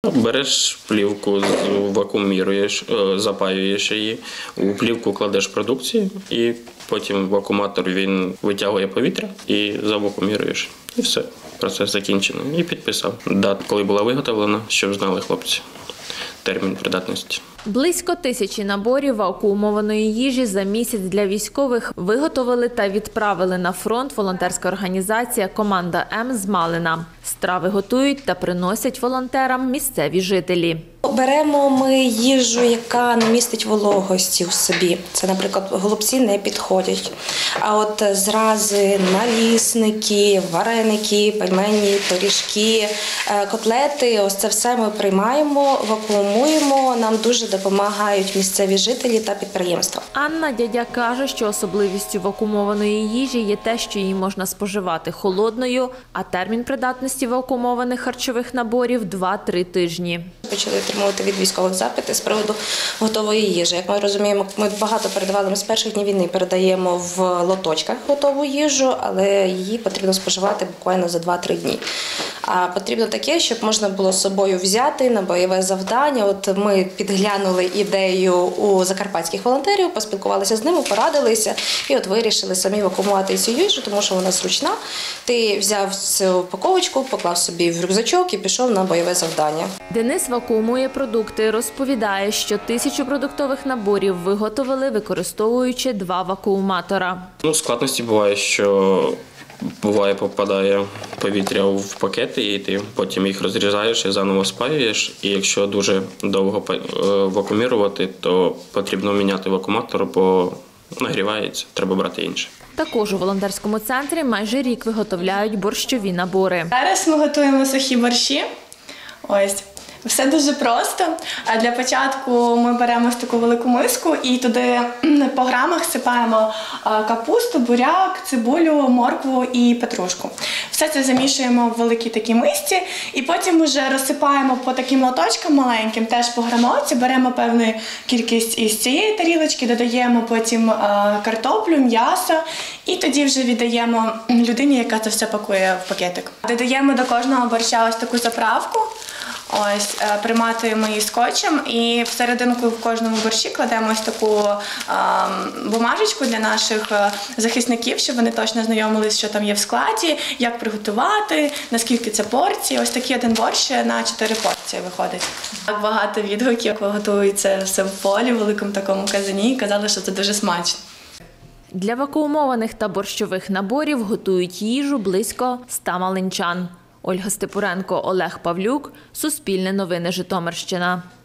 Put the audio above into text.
Береш плівку, вакууміруєш, запаюєш її, у плівку кладеш продукцію і потім вакууматор він витягує повітря і завакууміруєш. І все, процес закінчений. І підписав дату, коли була виготовлена, щоб знали хлопці термін придатності. Близько 1000 наборів вакуумованої їжі за місяць для військових виготовили та відправили на фронт волонтерська організація «Команда М» з Малина. Страви готують та приносять волонтерам місцеві жителі. Беремо ми їжу, яка не містить вологості в собі. Це, наприклад, голубці не підходять. А от зрази, налісники, вареники, пельмені, пиріжки, котлети – ось це все ми приймаємо, вакуумуємо. Нам дуже допомагають місцеві жителі та підприємства. Анна Дядя каже, що особливістю вакуумованої їжі є те, що її можна споживати холодною, а термін придатності вакуумованих харчових наборів – 2-3 тижні. Почали отримувати від військових запити з приводу готової їжі. Як ми розуміємо, ми багато передавали, ми з перших днів війни передаємо в лоточках готову їжу, але її потрібно споживати буквально за 2-3 дні. А потрібно таке, щоб можна було з собою взяти на бойове завдання. От ми підглянули ідею у закарпатських волонтерів, поспілкувалися з ними, порадилися і от вирішили самі вакуумувати цю їжу, тому що вона зручна. Ти взяв цю упаковочку, поклав собі в рюкзачок і пішов на бойове завдання. Денис вакуумує продукти. Розповідає, що 1000 продуктових наборів виготовили, використовуючи 2 вакууматора. Складності буває, що попадає повітря в пакети, і ти потім їх розрізаєш і заново спаюєш. І якщо дуже довго вакуумірувати, то потрібно міняти вакууматор, бо нагрівається, треба брати інше. Також у волонтерському центрі майже рік виготовляють борщові набори. Зараз ми готуємо сухі борщі. Ось. Все дуже просто. Для початку ми беремо ось таку велику миску і туди по грамах сипаємо капусту, буряк, цибулю, моркву і петрушку. Все це замішуємо в великій такій мисці і потім вже розсипаємо по таким лоточкам маленьким, теж по грамовці, беремо певну кількість із цієї тарілочки, додаємо потім картоплю, м'ясо і тоді вже віддаємо людині, яка це все пакує в пакетик. Додаємо до кожного борща ось таку заправку. Ось, приматуємо її скотчем і всерединку в кожному борщі кладемо ось таку бумажечку для наших захисників, щоб вони точно знайомились, що там є в складі, як приготувати, наскільки це порції. Ось такий один борщ на 4 порції виходить. Так багато відгуків, як готується все в полі, в великому такому казані, і казали, що це дуже смачно. Для вакуумованих та борщових наборів готують їжу близько 100 малинчан. Ольга Степуренко, Олег Павлюк. Суспільне новини, Житомирщина.